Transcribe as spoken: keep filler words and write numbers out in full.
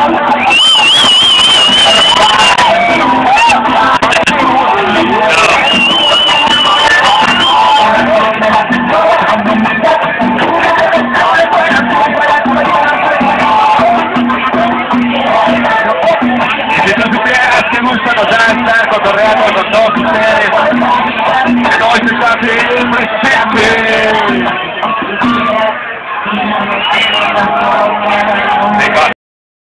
Gustano danza, cotorreando con todos ustedes. Que hoy se hace presente.